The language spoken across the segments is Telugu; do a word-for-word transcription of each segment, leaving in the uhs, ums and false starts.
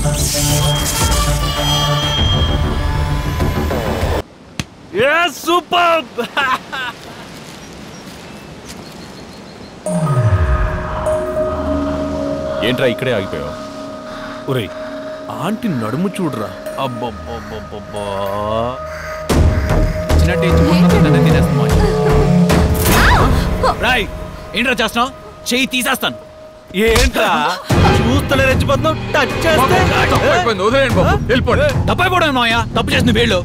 సూపర్. ఏంట్రా ఇక్కడే ఆగిపోయావు? ఒరేయ్ ఆంటీ నడుము చూడరా. అబ్బబ్బబ్బబ్బబ్బా రాయ్ ఏంట్రా చేస్తున్నావు? చెయ్యి తీసేస్తాను. ఏంట్రా చూస్తలే రెచ్చిపోతున్నావు? టచ్ చేస్తే తప్పైపోవడం మాయా. తప్పు చేస్తుంది వీళ్ళు.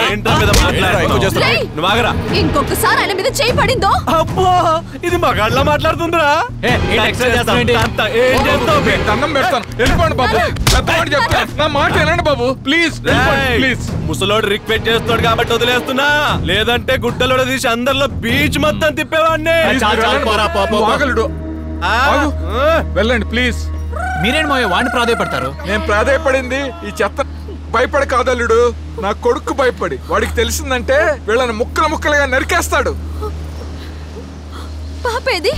ఇంకొకసారి ఆయన మీద చేయి పడిందో అబ్బో ఇది మగాళ్ళ మాట్లాడుతుందిరా. బాబు ప్లీజ్ ప్లీజ్. ముసలోడు రిక్వెస్ట్ చేస్తాడు కాబట్టి వదిలేస్తున్నా, లేదంటే గుట్టలోడ తీసి అందరిలో బీచ్ మొత్తం తిప్పేవాడిని. వెళ్ళండి ప్లీజ్. మీరేంటి మాయ వాడిని ప్రాధాయపడతారు? నేను ప్రాధాయపడింది ఈ చెత్త భయపడి కాదల్లుడు, నా కొడుకు భయపడి. వాడికి తెలిసిందంటే వీళ్ళని ముక్కలు ముక్కలుగా నరికేస్తాడు. పాపేది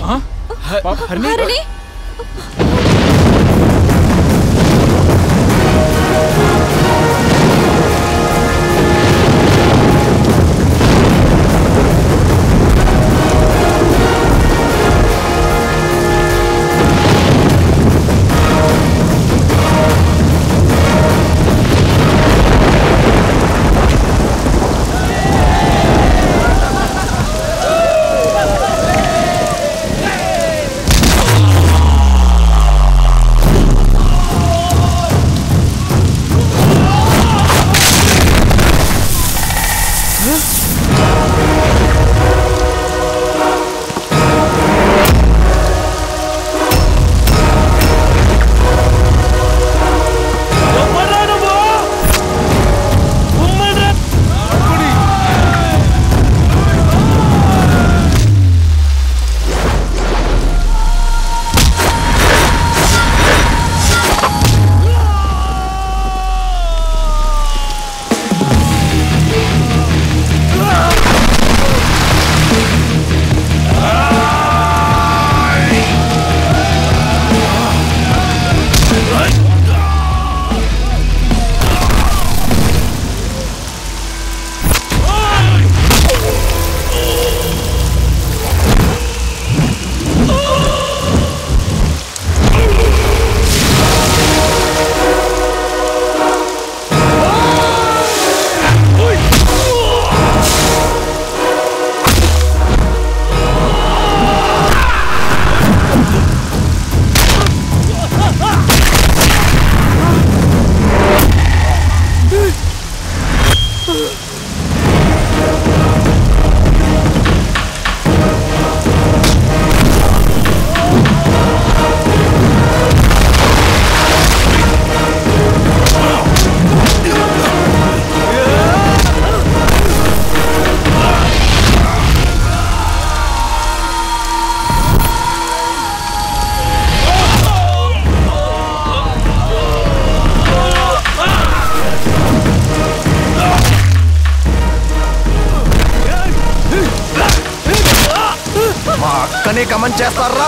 అక్కనే కమెంట్ చేస్తారా?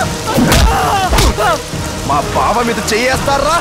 మా బావ మీద చెయ్యేస్తారా?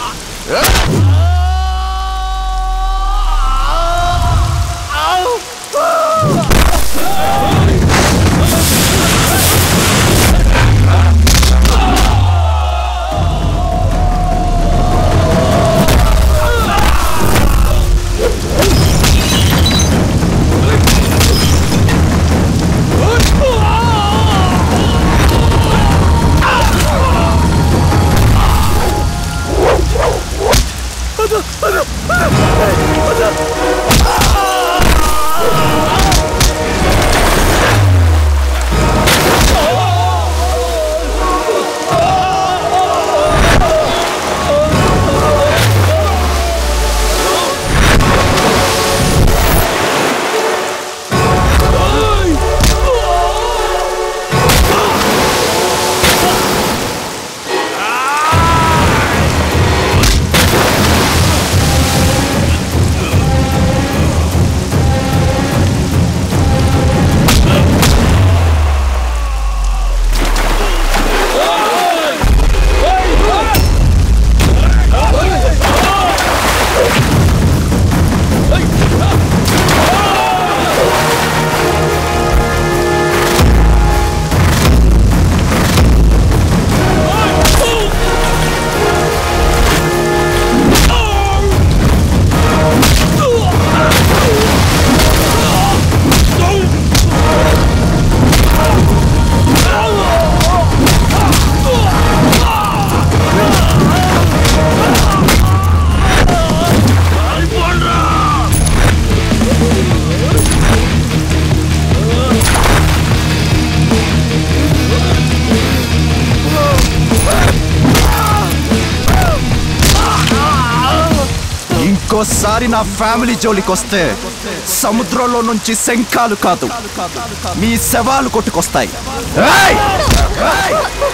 ఇంకోసారి నా ఫ్యామిలీ జోలికి వస్తే సముద్రంలో నుంచి శంఖాలు కాదు మీ శవాలు కొట్టుకొస్తాయి. ఏయ్! ఏయ్!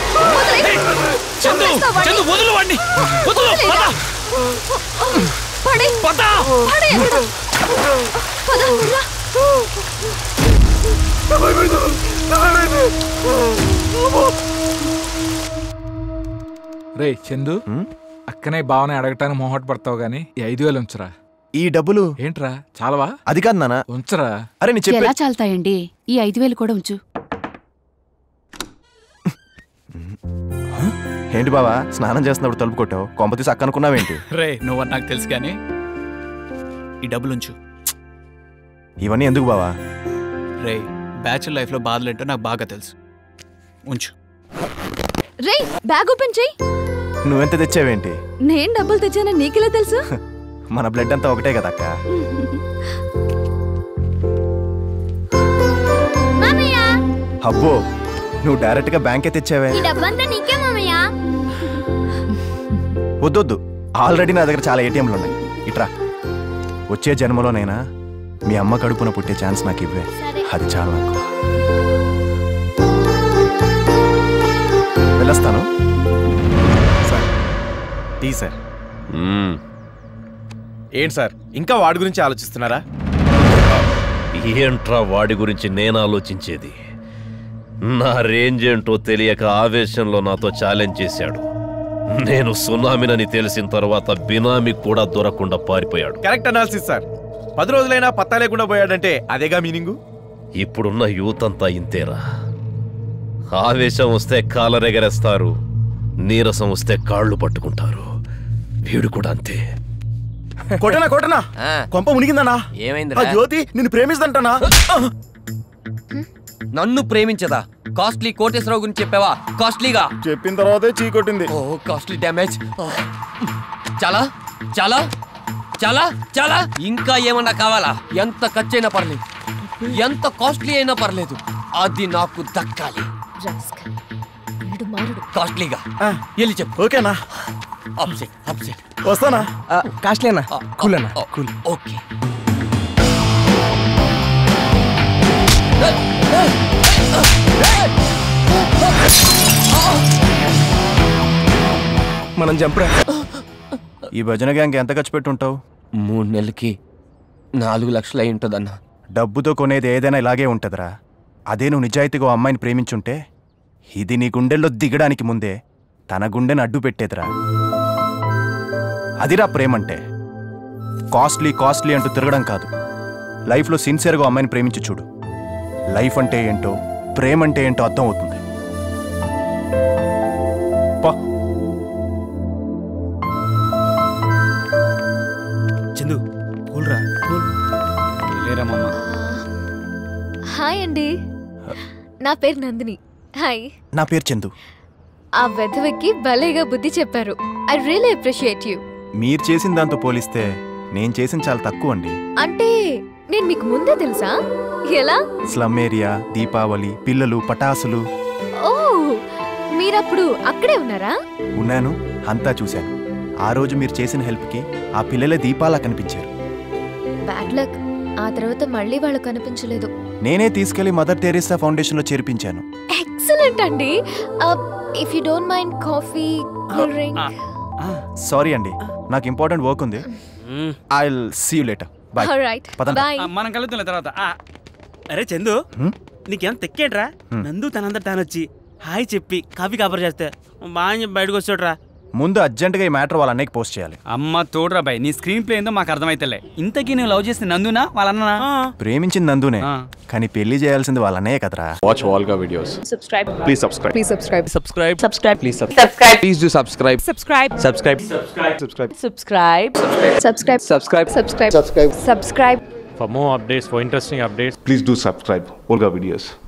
చందు చందు వదులు వాడిని వదులు పద పడే పద పడే పద రా. రే చందు, అక్కనే బావని అడగటానికి మొహట పడతావు గానీ ఈ ఐదు వేలు ఉంచరా. ఈ డబ్బులు ఏంట్రా చాలవా? అది కాదు నాన్న. ఉంచరా. అరే నీ చెప్పే ఎలా చాలుతాయండి? ఈ ఐదు వేలు కూడా ఉంచు. ఏంటి బావా స్నానం చేస్తున్నప్పుడు తలుపు కొట్టావు? కొంపతీసి అక్క అనుకున్నావేంటి? రే నువ్వు నాకు తెలుసు కానీ ఈ డబ్బులుంచు. ఇవన్నీ ఎందుకు బావా? రే బ్యాచులర్ లైఫ్ లో బాధలేంటో నాకు బాగా తెలుసు. ఉంచు. రే బ్యాగ్ ఓపెన్ చెయ్యి. నువ్వెంత తెచ్చావేంటి? నేను డబ్బులు తెచ్చానని నీకెలా తెలుసు? మన బ్లడ్ అంతా ఒకటే కదా అక్క. అబ్బో నువ్వు డైరెక్ట్ గా బ్యాంకే తెచ్చావే. వద్దొద్దు, ఆల్రెడీ నా దగ్గర చాలా ఏటీఎంలు ఉన్నాయి. ఇట్రా, వచ్చే జన్మలోనైనా మీ అమ్మ కడుపున పుట్టే ఛాన్స్ నాకు ఇవ్వే. అది చాలు నాకు. వెళ్ళొస్తాను సార్. Tea sir. ఏంటి సార్ ఇంకా వాడి గురించి ఆలోచిస్తున్నారా? ఏంట్రా వాడి గురించి నేను ఆలోచించేది? నా రేంజ్ ఏంటో తెలియక ఆవేశంలో నాతో ఛాలెంజ్ చేశాడు. నేను సునామీనని తెలిసిన తర్వాత బినామీ కూడా దొరకకుండా పారిపోయాడు. Correct analysis sir. పది రోజులైనా పత్తా లేకుండా పోయాడంటే అదేగా మీనింగు. ఇప్పుడున్న యూత్ అంతా ఇంతేరా. ఆవేశం వస్తే కాలరెగరేస్తారు, నీరసం వస్తే కాళ్ళు పట్టుకుంటారు. వీడు కూడా అంతే. కొట్టనా కొట్టనా కొంప మునిగిందనా? ఏమైంది? జ్యోతి నిన్ను ప్రేమిస్తుంటానా? నన్ను ప్రేమించదా? కాస్ట్లీ కోటేశ్వరరావు గురించి చెప్పావా? కాస్ట్లీగా చెప్పిన తర్వాతే చీ కొట్టింది. Oh costly damage. చాలా చాలా చాలా చాలా ఇంకా ఏమన్నా కావాలా? ఎంత ఖర్చైనా పర్లేదు, ఎంత కాస్ట్లీ అయినా పర్లేదు, అది నాకు దక్కాలి. కాస్ట్లీగా వెళ్ళి చెప్పు. ఓకేనా? అప్సెట్ అప్సెట్ వస్తానా? కాస్ట్లీనా? కూల్ అన్నా. కూల్. ఓకే. మనం జంపురా. ఈ భజన గ్యాంగ్ ఎంత ఖర్చు పెట్టుంటావు? మూడు నెలలకి నాలుగు లక్షలు అయి ఉంటుందన్న. డబ్బుతో కొనేది ఏదైనా ఇలాగే ఉంటుందిరా. అదే నువ్వు నిజాయితీగా అమ్మాయిని ప్రేమించుంటే ఇది నీ గుండెల్లో దిగడానికి ముందే తన గుండెని అడ్డు పెట్టేదిరా. అదిరా ప్రేమంటే. కాస్ట్లీ కాస్ట్లీ అంటూ తిరగడం కాదు. లైఫ్లో సిన్సియర్గా అమ్మాయిని ప్రేమించి చూడు. లైఫ్ అంటే ఏంటో, ప్రేమ అంటే ఏంటో అర్థం అవుతుంది. చందు కూల్రా. హాయ్ అండి, నా పేరు నందిని. హాయ్. నా పేరు చందు. ఆ వెధవకి భలేగా బుద్ధి చెప్పారు. I really appreciate you. మీరు చేసిన దాంతో పోలిస్తే నేను చేసిన చాలా తక్కువ అండి. అంటే నేను మీకు ముందే తెలుసా? ఎలా? స్లమ్ ఏరియా, దీపావళి, పిల్లలు, పటాసులు. ఓ మీరప్పుడు అక్కడే ఉన్నారా? ఉన్నాను, అంతా చూశాను. ఆ రోజు మీరు చేసిన హెల్ప్కి ఆ పిల్లలే దీపాలా కనిపించారు. Bad luck. ఆ తర్వాత మళ్ళీ వాళ్ళు కనిపించలేదు. నేనే తీసుకెళ్లి మదర్ టెరెసా ఫౌండేషన్ లో చేర్పించాను. ఎక్సలెంట్ అండి. If you don't mind coffee, cool drink. Sorry అండి, నాకు ఇంపార్టెంట్ వర్క్ ఉంది. I will see you later. Bye. Alright bye. మనం కలుద్దాం తర్వాత. అరే చందు, నీకేం తెక్కేట్రా? నందు తనందర తానొచ్చి హాయ్ చెప్పి కాఫీ కాపర్ చేస్తే బాగా బయటకు వచ్చాడురా. ముందు అర్జెంట్ గా ఈ మ్యాటర్ వాళ్ళ అన్నయ్యకి పోస్ట్ చేయాలి. అమ్మ తోడురా బాయ్, నీ స్క్రీన్ ప్లే ఏందో మాకు అర్థమైతేలే. ఇంతకీ నువ్వు లవ్ చేస్తే నందునా వాళ్ళ అన్ననా? ప్రేమించింది నందునే, కానీ పెళ్లి చేయాల్సింది వాళ్ళ అన్నయ్య కదరా. Watch Volga videos. Subscribe. Please subscribe. Please subscribe. Subscribe. Subscribe. Please subscribe. Subscribe. Please do subscribe. Subscribe. Subscribe. Subscribe. Subscribe. Subscribe. Subscribe. Subscribe. Subscribe. Subscribe. Subscribe. For more updates, for interesting updates, please do subscribe Volga videos.